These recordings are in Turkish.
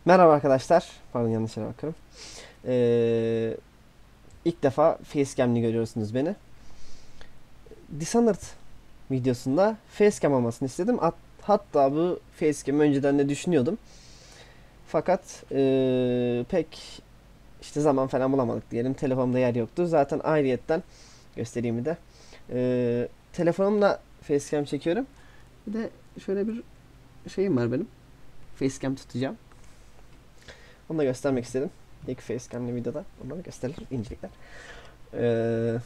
Merhaba arkadaşlar. Pardon, yanlış yere bakıyorum. Ee, ilk defa facecam'li görüyorsunuz beni. Dishonored videosunda facecam olmasını istedim. Hatta bu facecam'ı önceden de düşünüyordum. Fakat pek işte zaman falan bulamadık diyelim. Telefonumda yer yoktu. Zaten ayrıyetten göstereyim bir de. Telefonumla facecam çekiyorum. Bir de şöyle bir şeyim var benim. Facecam tutacağım. Onu da göstermek istedim. İlk facecam'li videoda onları gösterilir, incelikler. Ee,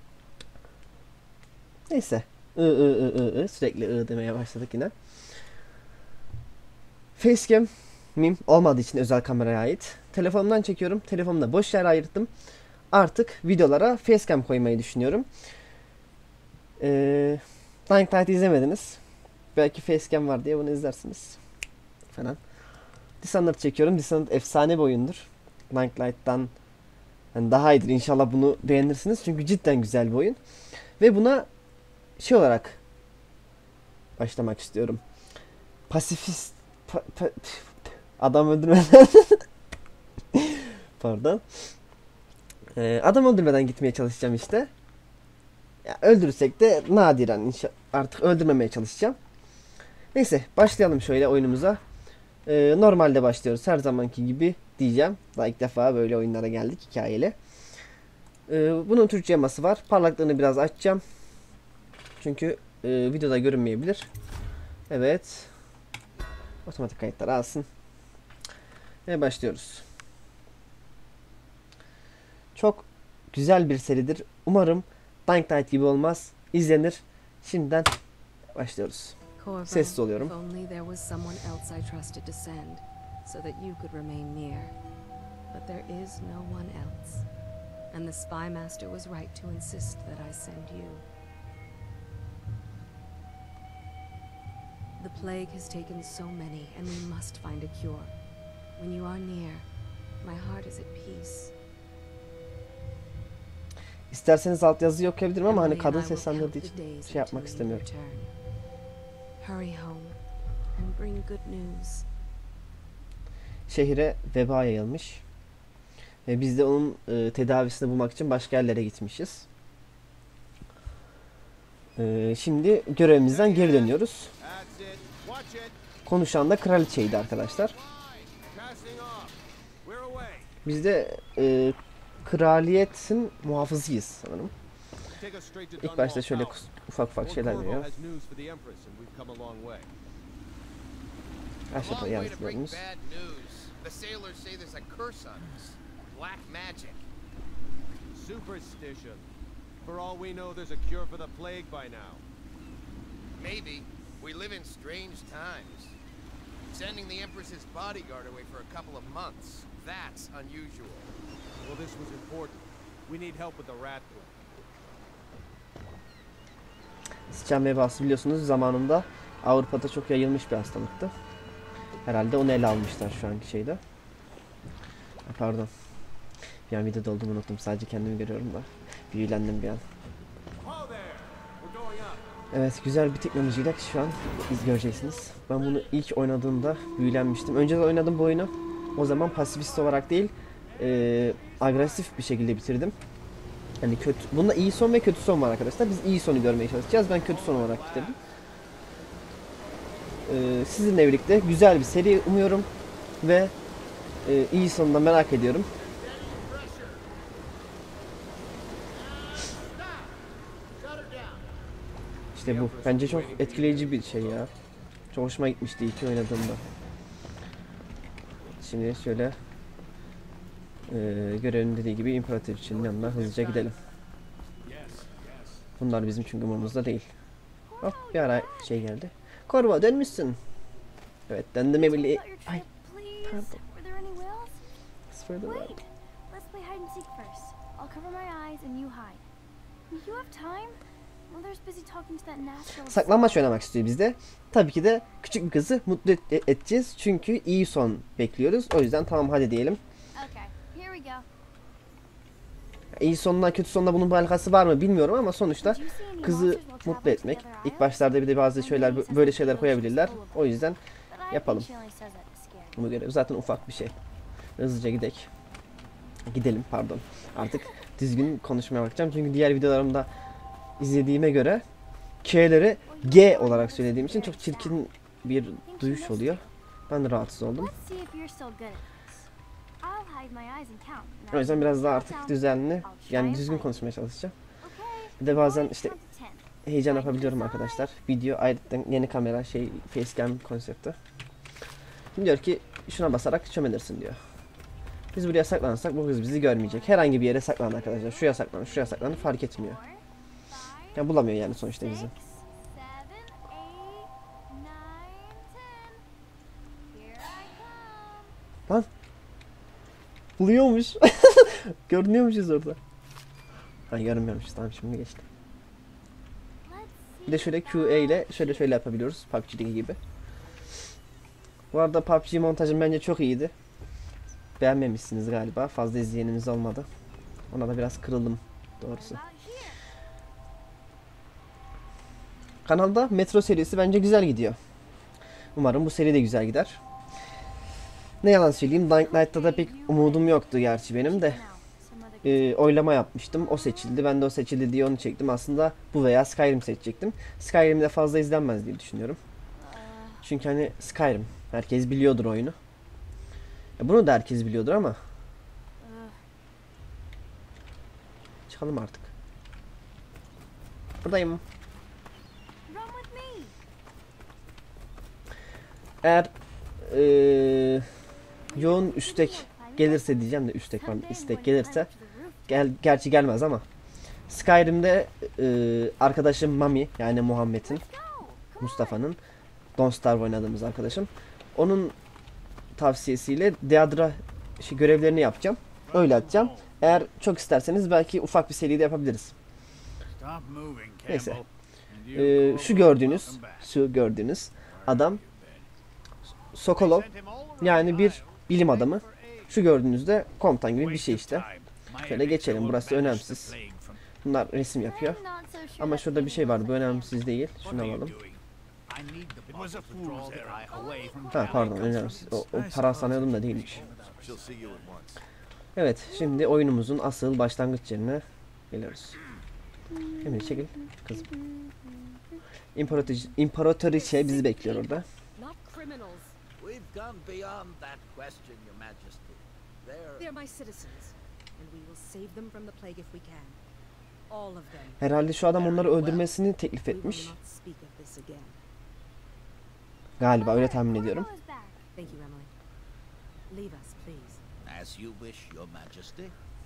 neyse. Sürekli demeye başladık yine. Facecam'im olmadığı için özel kameraya ait. Telefonumdan çekiyorum. Telefonumda boş yer ayırttım. Artık videolara facecam koymayı düşünüyorum. Dying Light izlemediniz. Belki facecam var diye bunu izlersiniz. Falan. Dishonored çekiyorum. Dishonored efsane bir oyundur. Dying Light'tan yani daha iyidir. İnşallah bunu beğenirsiniz. Çünkü cidden güzel bir oyun. Ve buna şey olarak başlamak istiyorum. Pasifist adam öldürmeden pardon. Adam öldürmeden gitmeye çalışacağım işte. Ya, öldürürsek de nadiren artık öldürmemeye çalışacağım. Neyse başlayalım şöyle oyunumuza. Normalde başlıyoruz her zamanki gibi diyeceğim. Daha ilk defa böyle oyunlara geldik hikayeli. Bunun Türkçe yaması var. Parlaklığını biraz açacağım. Çünkü videoda görünmeyebilir. Evet. Otomatik kayıtlar alsın. Ve başlıyoruz. Çok güzel bir seridir. Umarım Dying Light gibi olmaz. İzlenir. Şimdiden başlıyoruz. Sessiz oluyorum. If only there was someone else I trusted to send, so that you could remain near. But there is no one else. And the Spy Master was right to insist that I send you. The plague has taken so many, and we must find a cure. When you are near, my heart is at peace. İsterseniz altyazıyı okuyabilirim ama hani kadın seslendirdiği için şey yapmak istemiyorum. Hurry home and bring good news. Şehire veba yayılmış. Ve biz de onun tedavisini bulmak için başka yerlere gitmişiz. Şimdi görevimizden geri dönüyoruz. Konuşan da kraliçeydi arkadaşlar. Biz de kraliyetin muhafızıyız sanırım. İlk başta şöyle ufak ufak şeyler veriyor. Aşağıda yansıtlarımız. The sailors say there's a curse on us. Black magic. Superstition. For all we know, there's a cure for the plague by now. Maybe. We live in strange times. Sending the Empress's bodyguard away for a couple of months. That's unusual. Well, this was important. We need help with the rat plague. Sıçan vebası biliyorsunuz zamanında Avrupa'da çok yayılmış bir hastalıktı. Herhalde onu ele almışlar şu anki şeyde. Pardon. Bir an videoda olduğumu unuttum. Sadece kendimi görüyorum da. Büyülendim bir an. Evet, güzel bir teknolojiyle şu an göreceksiniz. Ben bunu ilk oynadığımda büyülenmiştim. Önce de oynadım bu oyunu. O zaman pasifist olarak değil, agresif bir şekilde bitirdim. Yani kötü. Bunda iyi son ve kötü son var arkadaşlar. Biz iyi sonu görmeye çalışacağız. Ben kötü son olarak bitirdim. Sizinle birlikte güzel bir seri umuyorum ve iyi sonunda merak ediyorum. İşte bu. Bence çok etkileyici bir şey ya. Çok hoşuma gitmişti ilk oynadığımda. Şimdi şöyle görevin dediği gibi imparatoriçenin yanına hızlıca gidelim. Bunlar bizim çünkü umurumuzda değil. Hop, bir ara şey geldi. Korva dönmüşsün. Evet, döndüm evli. Ay. Pardon. Let's play hide and seek first. I'll cover my eyes and you hide. You have time? Mother's busy talking to that nasty. Saklanmaç oynamak istiyor bizde. Tabii ki de küçük bir kızı mutlu edeceğiz. Çünkü iyi son bekliyoruz. O yüzden tamam hadi diyelim. Okay, here we go. İyi sonuna kötü sonuna bunun bir alakası var mı bilmiyorum ama sonuçta kızı mutlu etmek. İlk başlarda bir de bazı şeyler böyle şeyler koyabilirler. O yüzden yapalım. Bu görev zaten ufak bir şey. Hızlıca gidelim pardon. Artık düzgün konuşmaya bakacağım. Çünkü diğer videolarımda izlediğime göre K'leri G olarak söylediğim için çok çirkin bir duyuş oluyor. Ben de rahatsız oldum. Let's see if you're still good at this. I'll hide my eyes and count. O yüzden biraz daha artık düzenli, yani düzgün konuşmaya çalışacağım. Bir de bazen işte heyecan yapabiliyorum arkadaşlar. Video ayrıca yeni kamera facecam konsepti. Şimdi diyor ki şuna basarak çömelirsin diyor. Biz buraya saklanırsak bu kız bizi görmeyecek. Herhangi bir yere saklan arkadaşlar. Şuraya saklan fark etmiyor. Ya bulamıyor yani sonuçta bizi. Lan. Buluyormuş. Görünüyormuşuz orada. Ha görünmüyormuşuz. Tamam şimdi geçti. Bir de şöyle QA ile şöyle yapabiliyoruz. PUBG'deki gibi. Bu arada PUBG montajım bence çok iyiydi. Beğenmemişsiniz galiba. Fazla izleyenimiz olmadı. Ona da biraz kırıldım doğrusu. Kanalda Metro serisi bence güzel gidiyor. Umarım bu seri de güzel gider. Ne yalan söyleyeyim, Dying Light'ta da pek umudum yoktu gerçi benim de. Oylama yapmıştım. O seçildi. Ben de o seçildi diye onu çektim. Aslında bu veya Skyrim seçecektim. Skyrim'de fazla izlenmez diye düşünüyorum. Çünkü hani Skyrim. Herkes biliyordur oyunu. Bunu da herkes biliyordur ama. Çıkalım artık. Buradayım. Eğer yoğun istek gelirse diyeceğim de istek gelirse gerçi gelmez ama Skyrim'de arkadaşım Mami yani Muhammed'in Mustafa'nın Don't Starve oynadığımız arkadaşım onun tavsiyesiyle Deadra görevlerini yapacağım. Öyle atacağım. Eğer çok isterseniz belki ufak bir seri de yapabiliriz. Neyse. Şu gördüğünüz adam Sokolov yani bir bilim adamı. Şu gördüğünüzde komutan gibi bir şey işte. Şöyle geçelim. Burası önemsiz. Bunlar resim yapıyor. Ama şurada bir şey var. Bu önemsiz değil. Şunu alalım. Ha pardon önemsiz. O para sanıyordum da değilmiş. Evet şimdi oyunumuzun asıl başlangıç yerine geliyoruz. Emre çekil kızım. İmparatoriçe bizi bekliyor orada. We've gone beyond that question, Your Majesty. They're my citizens, and we will save them from the plague if we can. All of them. Herhalde şu adam onları öldürmesini teklif We will etmiş. not speak of this again. Galiba öyle tahmin ediyorum. Thank you, Emily. Leave us, please. As you wish, Your Majesty.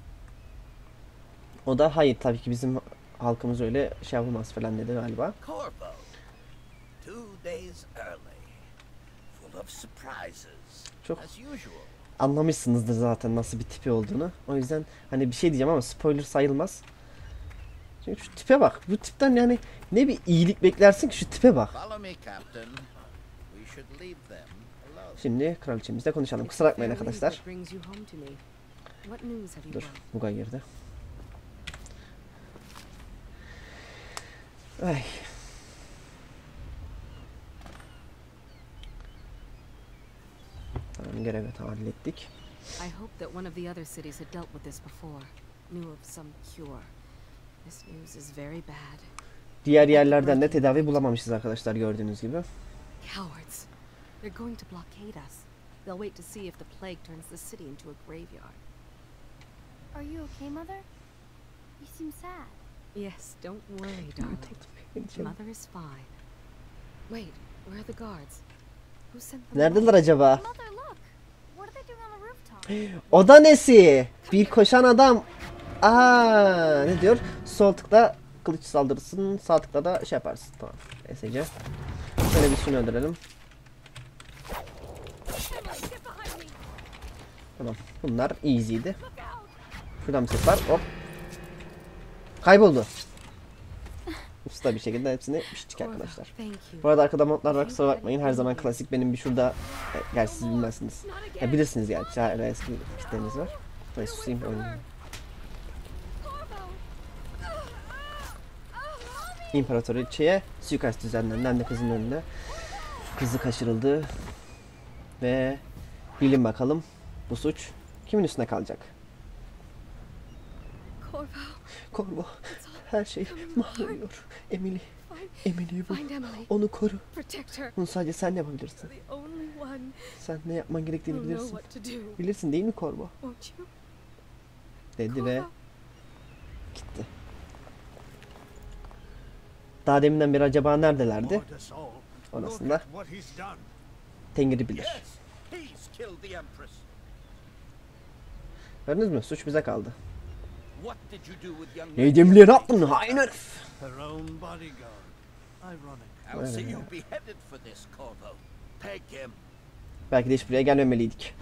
O da hayır tabii ki bizim halkımız öyle şey yapılmaz falan dedi galiba. Corvo. 2 days early. Full of surprises. Çok As usual. anlamışsınızdır zaten nasıl bir tipi olduğunu. O yüzden hani bir şey diyeceğim ama spoiler sayılmaz. Çünkü şu tipe bak. Bu tipten yani ne bir iyilik beklersin ki şu tipe bak. Follow me, Captain. We should leave them alone. Şimdi kraliçemizle konuşalım. Kusura bakmayın Fair news arkadaşlar. that brings you home to me. What news have you Dur. brought? Buga girdi. Ay. Tamam görevi hallettik. I hope that one of the other cities had dealt with this before. Knew of some cure. This news is very bad. Diğer yerlerden de tedavi bulamamışız arkadaşlar gördüğünüz gibi. Cowards. They're going to blockade us. They'll wait to see if the plague turns the city into a graveyard. Are you okay, Mother? You seem sad. Yes, don't worry, darling. Mother is fine. Wait, where are the guards? Who sent them? Neredeler acaba? Mother, look. What are they doing on the rooftop? O da nesi? Bir koşan adam. Aa, ne diyor? Sol tıkla kılıç saldırırsın, sağ tıkla da şey yaparsın. Tamam. Neyse. Şöyle bir şunu öldürelim. Tamam. Bunlar easy'ydi. Şuradan bir ses var. Hop. Kayboldu. Usta bir şekilde hepsini piştik arkadaşlar. Thank you. Bu arada arkada modlar var, kusura bakmayın. Her zaman klasik benim bir şurada gerçi siz bilmezsiniz. Ya bilirsiniz gerçi. Hala eski kitleriniz var. Neyse susayım oynayayım. İmparatoriçeye suikast düzenlendi. Hem de kızın önünde. Kızı kaçırıldı. Ve Bilin bakalım bu suç kimin üstüne kalacak? Corvo, Corvo, her şey mahvoluyor. Emily'yi bul. find Emily. Onu koru. Protect her. Bunu sadece sen yapabilirsin. The only one Sen ne yapman gerektiğini who'll know bilirsin. what to do. Bilirsin değil mi Corvo? Won't you? Dedi ve Corvo. gitti. Daha deminden beri acaba neredelerdi? Orasında Tengri bilir. Yes, he's killed the Empress. Gördünüz mü? Suç bize kaldı. What did you do with young Neydi Emily'ye ne yaptın? Hain herif. Her own bodyguard. Ironic. I'll see you beheaded for this, Corvo. Take him. Belki de hiç buraya gelmemeliydik.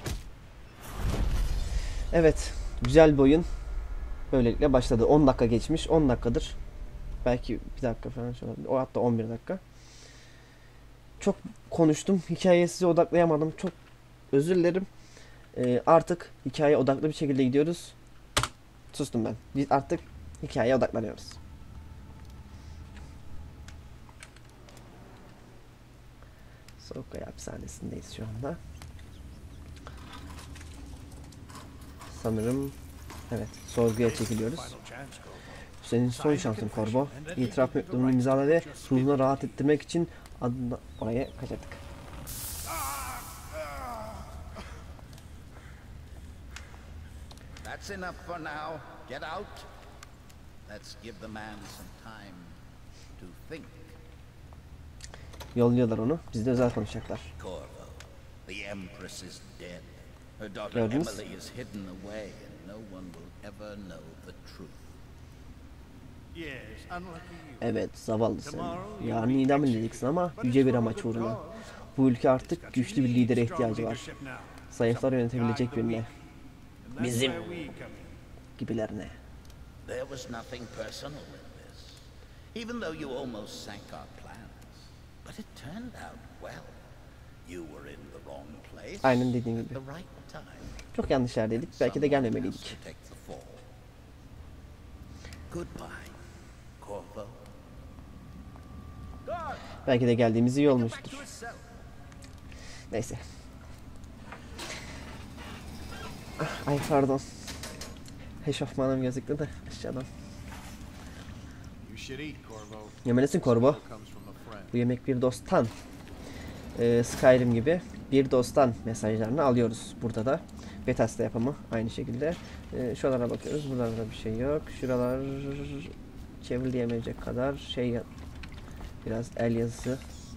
Evet. Güzel bir oyun. Böylelikle başladı. 10 dakika geçmiş. 10 dakikadır. Belki bir dakika falan şey olabilir. O hatta 11 dakika. Çok konuştum. Hikayeye size odaklayamadım. Çok özür dilerim. Artık hikayeye odaklı bir şekilde gidiyoruz. Sustum ben. Biz artık hikayeye odaklanıyoruz. Soğukkaya hapishanesindeyiz şu anda. Sanırım evet sorguya çekiliyoruz. Bu senin son şansın Corvo. İtiraf mektubunu imzala ve ruhunu rahat ettirmek için adına oraya kaçırdık. That's enough for now. Get out. Let's give the man some time to think. Yolluyorlar onu. Bizde özel konuşacaklar. Corvo, the Empress is dead. Her daughter Gördünüz. Emily is hidden away, and no one will ever know the truth. Yes, unlucky you. Evet zavallı sen. Yarın idam edeceksin ama yüce bir amaç uğruna. Bu ülke artık güçlü bir lidere ihtiyacı var. Zayıfları yönetebilecek birine. Bizim gibilerine. There was nothing personal in this, even though you almost sank our plans. But it turned out well. You were in the wrong place Aynen dediğin at gibi. the right time. Çok yanlış yerdeydik. Belki de Someone gelmemeliydik. has to take the fall. Goodbye, Corvo. Belki de geldiğimiz iyi olmuştur. Neyse. Ay pardon. Eşofmanım gözüktü de aşağıdan. You should eat, Corvo. Yemelisin Corvo. Comes from a friend. Bu yemek bir dosttan. Skyrim gibi bir dosttan mesajlarını alıyoruz burada da. Bethesda yapımı aynı şekilde. Şuralara bakıyoruz. Buralarda bir şey yok. Şuralar çevrilemeyecek kadar şey biraz el yazısı.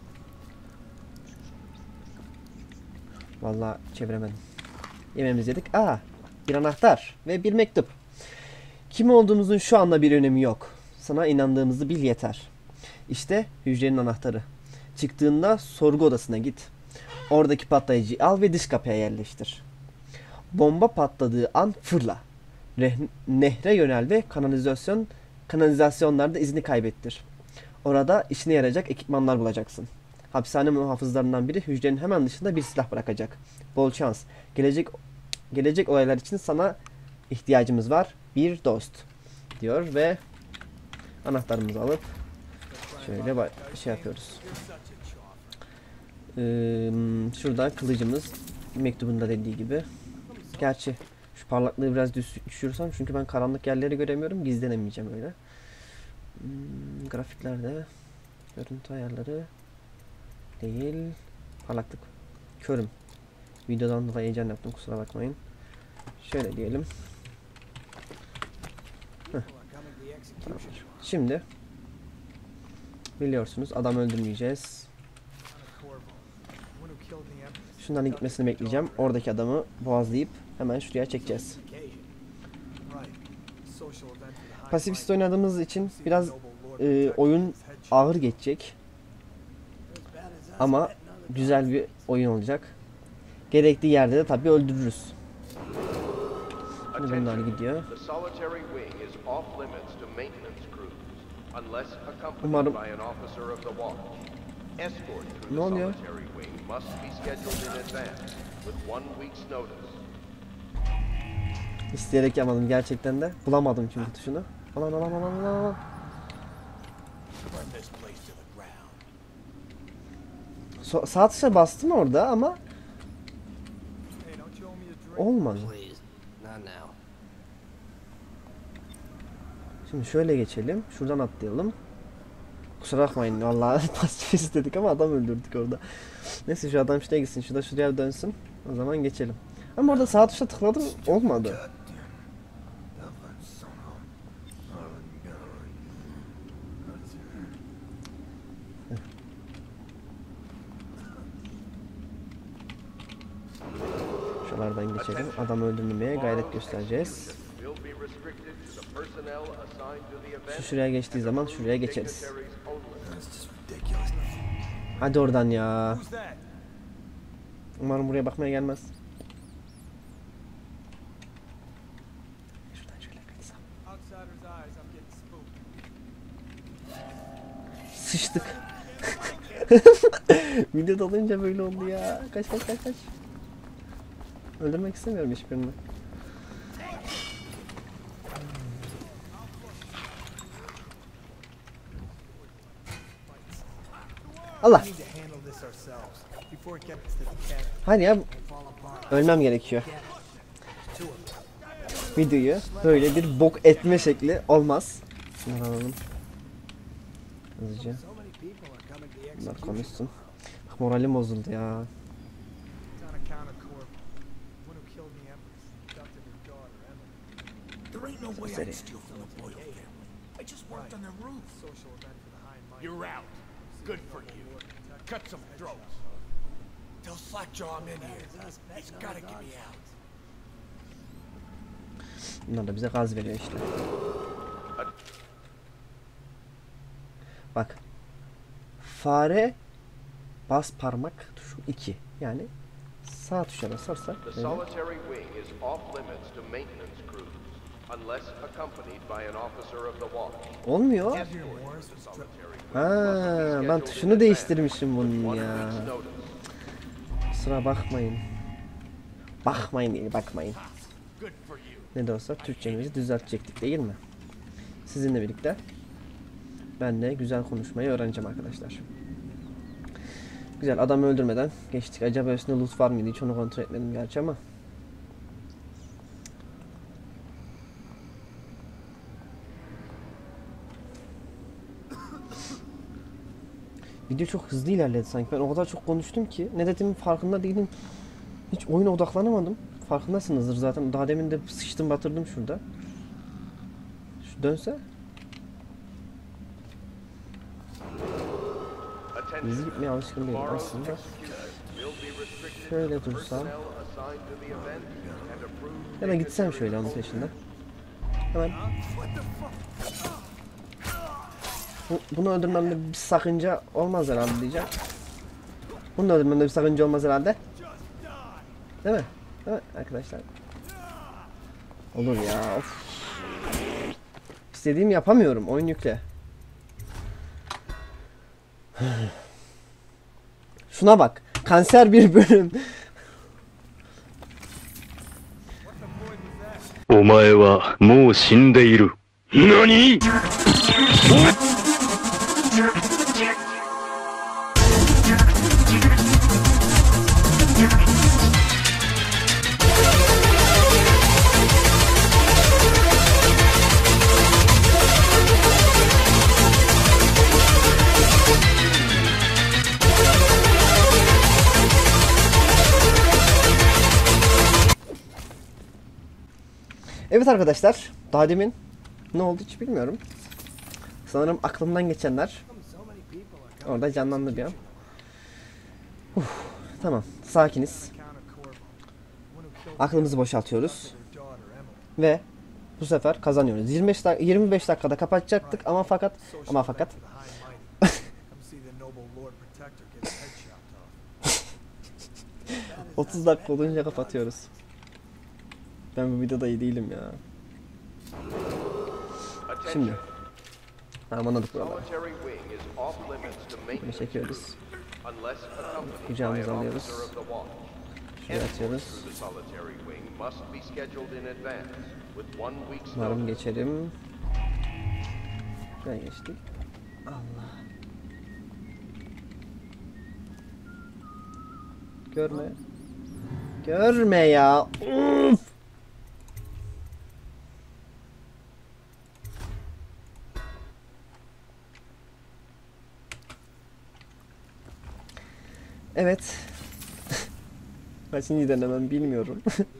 Vallahi çeviremedim. Yemeğimizi yedik. Bir anahtar ve bir mektup. Kim olduğumuzun şu anda bir önemi yok. Sana inandığımızı bil yeter. İşte hücrenin anahtarı. Çıktığında sorgu odasına git. Oradaki patlayıcıyı al ve dış kapıya yerleştir. Bomba patladığı an fırla. Nehre yönel ve kanalizasyonlarda izini kaybettir. Orada işine yarayacak ekipmanlar bulacaksın. Hapishane muhafızlarından biri hücrenin hemen dışında bir silah bırakacak. Bol şans. Gelecek olaylar için sana ihtiyacımız var. Bir dost. Diyor ve anahtarımızı alıp şöyle şey yapıyoruz. Şuradan kılıcımız mektubunda dediği gibi. Gerçi şu parlaklığı biraz düşürürsem çünkü ben karanlık yerleri göremiyorum. Gizlenemeyeceğim öyle. Grafiklerde görüntü ayarları değil. Parlaklık. Körüm. Videodan dolayı heyecan yaptım. Kusura bakmayın. Şöyle diyelim. Tamamdır. Şimdi biliyorsunuz adam öldürmeyeceğiz. Şunların gitmesini bekleyeceğim. Oradaki adamı boğazlayıp hemen şuraya çekeceğiz. Pasifist oynadığımız için biraz oyun ağır geçecek. Ama güzel bir oyun olacak. Gerektiği yerde de tabii öldürürüz. Şimdi bunlar gidiyor. Umarım. Ne oluyor? İsteyerek yapmadım gerçekten de. Bulamadım çünkü tuşunu. Alan. Sağ tuşa bastım orada ama olmadı. Please, not now. Şimdi şöyle geçelim. Şuradan atlayalım. Kusura bakmayın vallahi pasif istedik ama adam öldürdük orada. Neyse şu adam şuraya gitsin. Şuraya dönsün. O zaman geçelim. Ama orada sağ tuşa tıkladım. Olmadı. Şuralardan geçelim. Adamı öldürmemeye gayret göstereceğiz. Şuraya geçtiği zaman şuraya geçeriz. Hadi oradan ya. Who's that? Umarım buraya bakmaya gelmez. Şuradan şöyle kaçsam. Outsider's eyes, I'm getting spooked. Sıçtık. Video dolunca böyle oldu ya. Kaç. Öldürmek istemiyorum hiçbirini. Allah. We need to handle this ourselves before it gets to the cat Hadi ya. and fall apart. Ölmem gerekiyor. Videoyu böyle bir bok etme şekli olmaz. Şunları alalım. Hızlıca. So many people are coming to the Bunlar execution. konuşsun. Bak moralim bozuldu ya. It's on account of Corp, one who killed the Empress, abducted her daughter, Emily. There ain't no way City. I'd steal from the Boyle family. I just worked on their roof. Social event for the high and mighty. You're out. Good for you. Cut some throats. Tell Slackjaw I'm in here. He's gotta get me out. Bunlar da bize gaz veriyor işte. Bak. Fare bas parmak tuşu 2. Yani sağ tuşa basarsak The böyle. solitary wing is off limits to maintenance crews, unless accompanied by an officer of the watch. Olmuyor. The solitary wing Ha, must be ben scheduled tuşunu in değiştirmişim advance, bunun with ya. 1 week's notice. Kusura bakmayın. Bakmayın değil, bakmayın. Good for you. Ne de olsa Türkçemizi düzeltecektik değil mi? Sizinle birlikte ben de güzel konuşmayı öğreneceğim arkadaşlar. Güzel, adamı öldürmeden geçtik. Acaba üstünde loot var mıydı? Hiç onu kontrol etmedim gerçi ama. Video çok hızlı ilerledi sanki. Ben o kadar çok konuştum ki ne dediğimin farkında değilim. Hiç oyuna odaklanamadım. Farkındasınızdır zaten. Daha demin de sıçtım batırdım şurada. Şu dönse. Hızlı gitmeye alışkın değilim aslında. Şöyle dursam. Ya da gitsem şöyle onun peşinden. Hemen. Bunu öldürmemde bir sakınca olmaz herhalde diyeceğim. Bunu öldürmemde bir sakınca olmaz herhalde. Değil mi? Değil mi arkadaşlar? Olur ya. Of. İstediğimi yapamıyorum. Oyun yükle. Şuna bak. Kanser bir bölüm. お前はもう死んでいる。何？ Evet arkadaşlar. Daha demin ne oldu hiç bilmiyorum. Sanırım aklımdan geçenler orada canlandı bir an. Tamam. Sakiniz. Aklımızı boşaltıyoruz. Ve bu sefer kazanıyoruz. 25 dakikada kapatacaktık ama fakat 30 dakika olunca kapatıyoruz. Ben bu videoda iyi değilim ya. Şimdi. Tamam anladık buraları. Solitary wing is off limits to Bunu maintenance çekiyoruz. unless accompanied by Kucağımıza an alıyoruz. officer of the watch. Şuraya atıyoruz. The solitary wing must be scheduled in advance with 1 week's Umarım notice. geçelim. Şuraya geçtik. Allah. Görme. Görme ya. Uf. Evet. Kaçıncı denemem bilmiyorum.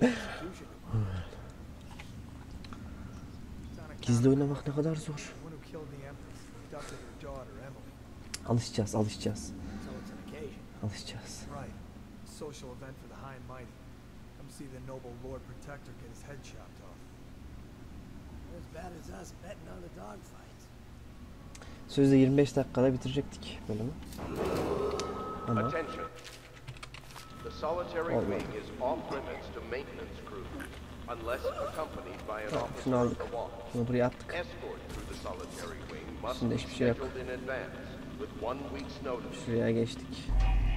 Gizli oynamak ne kadar zor. The one who killed the Empress abducted her daughter, Emily. Alışacağız, alışacağız. So it's an occasion. Alışacağız. Right. A social event for the high and mighty. Come see the noble Lord Protector get his head chopped off. As bad as us betting on a dogfight. Sözde 25 dakikada bitirecektik bölümü. Ama Attention. The solitary Olmadı. wing is off limits to maintenance crews, unless accompanied by an Tamam, officer şunu of aldık. the watch. Bunu buraya attık. Escort through the solitary wing must Üstünde be hiçbir şey yok. scheduled in advance, with 1 week's notice. Şuraya geçtik.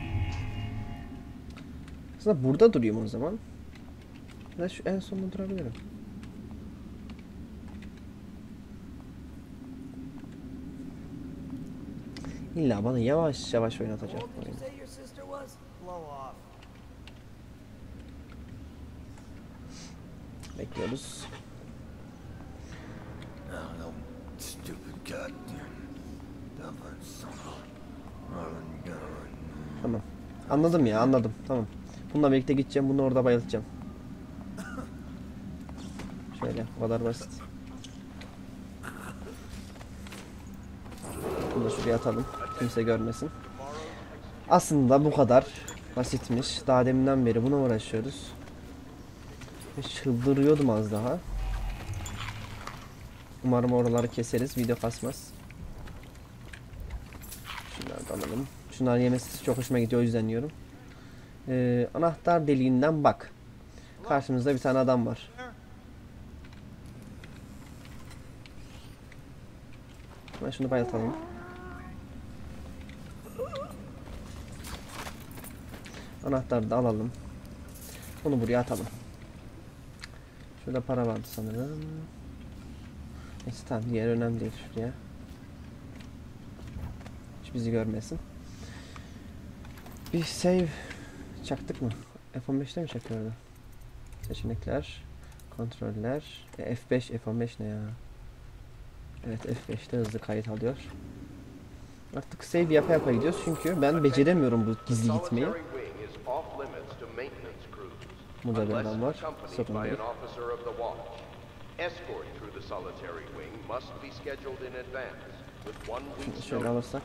Aslında burada durayım o zaman. Ya da şu en sonunda durabilirim. İlla bana yavaş yavaş oynatacak. What did you say your sister was? Blow off. Bekliyoruz. Oh, no stupid goddamn dumbass son of a gun. Tamam. Anladım ya, anladım. Tamam. Bununla birlikte gideceğim. Bunu orada bayıltacağım. Şöyle, o kadar basit. Bunu da şuraya atalım. Kimse görmesin. Aslında bu kadar basitmiş. Daha deminden beri buna uğraşıyoruz. Ve çıldırıyordum az daha. Umarım oraları keseriz. Video kasmaz. Şunları da alalım. Şunlar yemesi çok hoşuma gidiyor. O yüzden yiyorum. Anahtar deliğinden bak. Karşımızda bir tane adam var. Hemen şunu bayıltalım. Anahtarı da alalım. Onu buraya atalım. Şurada para vardı sanırım. Neyse tamam, diğer önemli değil, şuraya. Hiç bizi görmesin. Bir save çaktık mı? F15'te mi çakıyordu? Seçenekler, kontroller, F5, F15 ne ya? Evet, F5'te hızlı kayıt alıyor. Artık save yapa yapa gidiyoruz çünkü ben beceremiyorum bu The gizli gitmeyi. solitary wing is off limits to maintenance crews, Burada bir unless adam var. accompanied Sorun by değil. an officer of the watch. Escort through the solitary wing must be scheduled in advance, with 1 week's Şöyle notice. alırsak.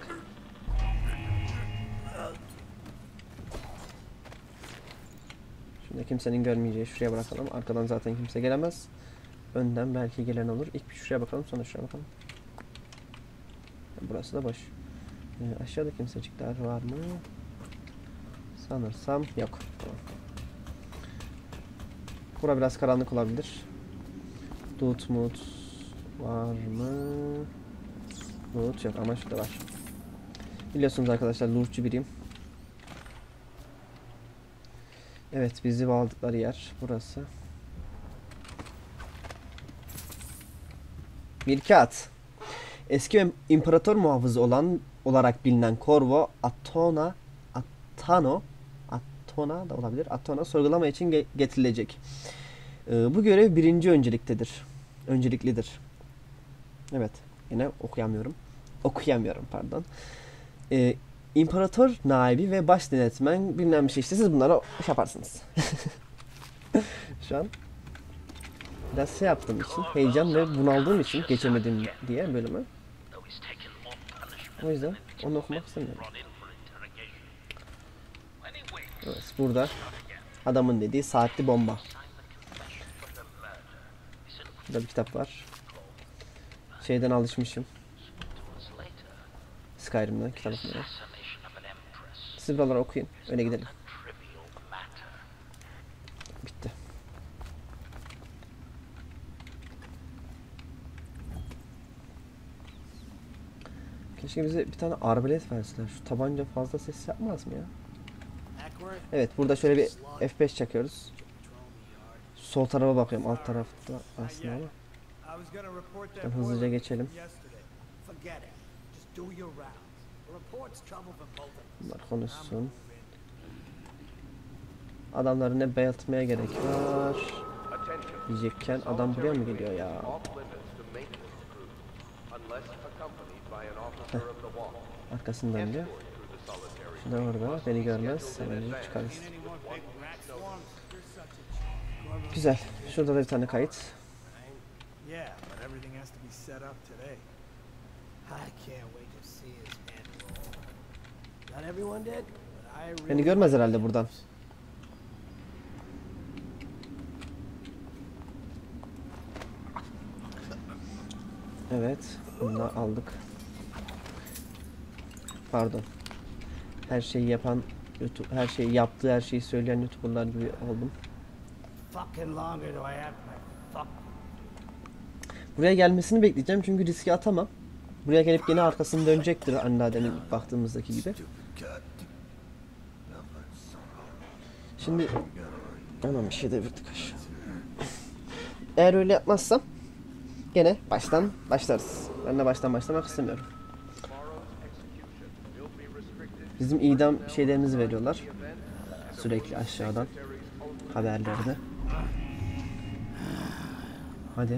Şurada kimsenin görmeyeceği şuraya bırakalım. Arkadan zaten kimse gelemez. Önden belki gelen olur. İlk bir şuraya bakalım, sonra şuraya bakalım. Burası da boş. Aşağıda kimsecikler var mı? Sanırsam yok. Tamam. Bura biraz karanlık olabilir. Loot mut var mı? Loot yok ama şurada var. Biliyorsunuz arkadaşlar, lootçu biriyim. Evet, bizi aldıkları yer burası. Bir kağıt. Eski imparator muhafızı olarak bilinen Corvo Attona da olabilir. Attona sorgulama için getirilecek. Bu görev birinci önceliklidir. Evet. Yine okuyamıyorum pardon. İmparator naibi ve baş denetmen bilmem bir şey, işte siz bunlara yaparsınız. Şu an biraz şey yaptığım için, heyecan ve bunaldığım için geçemedim diye bölümü. O yüzden onu okumak istemiyorum. Evet, burada adamın dediği saatli bomba. Burada bir kitap var. Şeyden alışmışım. Skyrim'den kitap okumaya. Siz buraları okuyun. Öyle gidelim. Bitti. Keşke bize bir tane arbalet verseler. Şu tabanca fazla ses yapmaz mı ya? Evet, burada şöyle bir F5 çakıyoruz. Sol tarafa bakıyorum, alt tarafta aslında ama. Ben hızlıca geçelim. Bunlar konuşsun. Adamları ne bayıltmaya gerek var diyecekken adam buraya mı geliyor ya? Heh. Arkasından diyor. Şurada orada beni görmez. Hemen çıkarız. Güzel. Şurada da bir tane kayıt. Yeah, but everything has to be set up today. I can't wait to see his end roll. Not everyone did, but I really Beni görmez herhalde buradan. Evet, bunu da aldık. Pardon. Her şeyi yapan YouTube, her şeyi yaptığı, her şeyi söyleyen YouTuber'lar gibi oldum. fucking longer do I have my fuck. Buraya gelmesini bekleyeceğim çünkü riske atamam. Buraya gelip yine arkasını dönecektir hani daha demin baktığımızdaki gibi. Şimdi tamam bir şey devirdik aşağı. Eğer öyle yapmazsam gene baştan başlarız. Ben de baştan başlamak istemiyorum. Bizim idam şeylerimizi veriyorlar. Sürekli aşağıdan haberlerde. Hadi.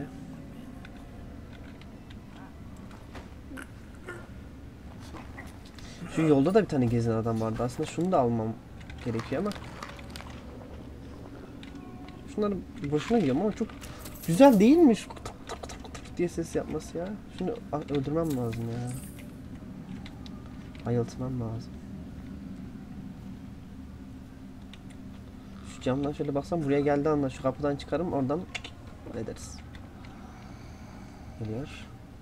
Şu yolda da bir tane gezen adam vardı. Aslında şunu da almam gerekiyor ama şunları boşuna yiyorum ama çok güzel değilmiş. Tık tık tık tık diye ses yapması ya. Şunu öldürmem lazım ya. Bayıltmam lazım. Şu camdan şöyle baksam buraya geldiği anda şu kapıdan çıkarım, oradan hallederiz. Geliyor.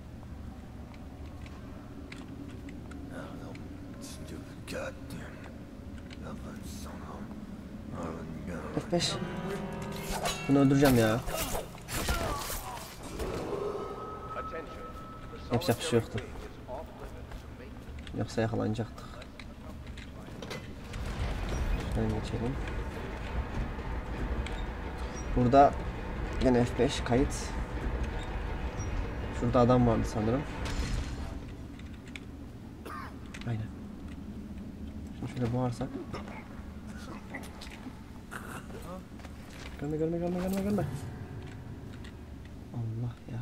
F5. Bunu öldüreceğim ya. Yapacak bir şey yoktu. Yoksa yakalanacaktık. Şuradan geçelim. Burada yine F5 kayıt. Şurada adam vardı sanırım. Aynen. Şimdi şöyle boğarsak. Görme. Allah ya.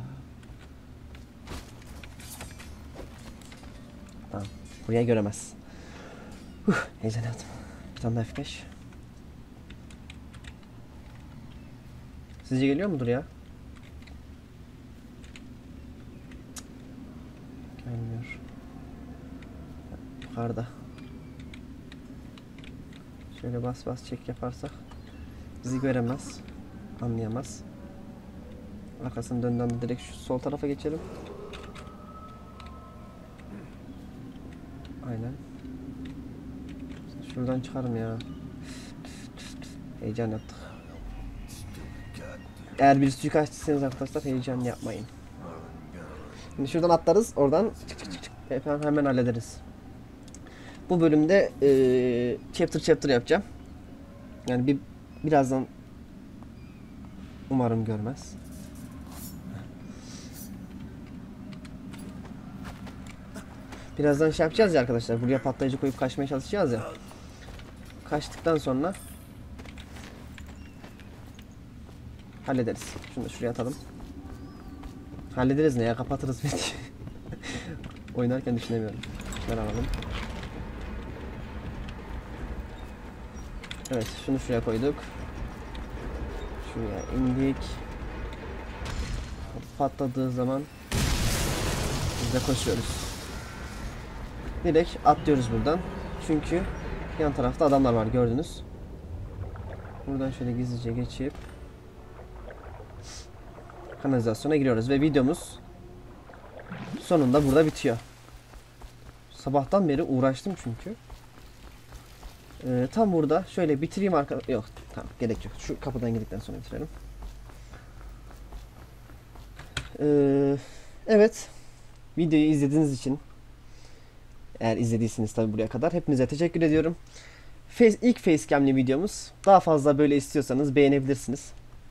Tamam. Buraya göremez. Heyecan yaptım. Bir tane daha F5. Sizce geliyor mudur ya? Gelmiyor. Yukarıda. Şöyle bas çek yaparsak bizi göremez, anlayamaz. Arkasını döndüğünde direkt şu sol tarafa geçelim. Aynen. Şuradan çıkarım ya. Heyecan yaptık. Eğer bir suikastçısınız arkadaşlar heyecan yapmayın. Şimdi şuradan atlarız, oradan çık hemen hallederiz. Bu bölümde chapter yapacağım. Yani birazdan umarım görmez. Birazdan şey yapacağız ya arkadaşlar. Buraya patlayıcı koyup kaçmaya çalışacağız ya. Kaçtıktan sonra hallederiz. Şunu da şuraya atalım. Hallederiz ne ya, kapatırız videoyu. Oynarken düşünemiyorum. Şunları alalım. Evet, şunu şuraya koyduk. Şuraya indik. Patladığı zaman biz de koşuyoruz. Direkt atlıyoruz buradan. Çünkü yan tarafta adamlar var, gördünüz. Buradan şöyle gizlice geçip kanalizasyona giriyoruz ve videomuz sonunda burada bitiyor. Sabahtan beri uğraştım çünkü. Tam burada şöyle bitireyim yok tamam, gerek yok. Şu kapıdan girdikten sonra bitirelim. Evet. Videoyu izlediğiniz için, eğer izlediyseniz tabi buraya kadar, hepinize teşekkür ediyorum. İlk facecam'li videomuz. Daha fazla böyle istiyorsanız beğenebilirsiniz.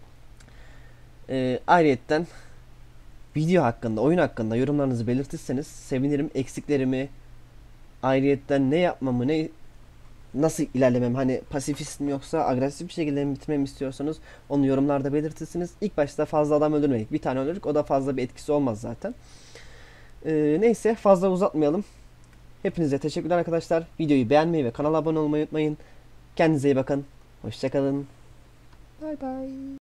Ayrıyetten video hakkında, oyun hakkında yorumlarınızı belirtirseniz sevinirim. Eksiklerimi, ayrıyetten ne yapmamı, ne nasıl ilerlemem, hani pasifist mi yoksa agresif bir şekilde mi bitirmemi istiyorsanız onu yorumlarda belirtirsiniz. İlk başta fazla adam öldürmedik. Bir tane öldürdük. O da fazla bir etkisi olmaz zaten. Neyse fazla uzatmayalım. Hepinize teşekkürler arkadaşlar. Videoyu beğenmeyi ve kanala abone olmayı unutmayın. Kendinize iyi bakın. Hoşça kalın. Bay bay.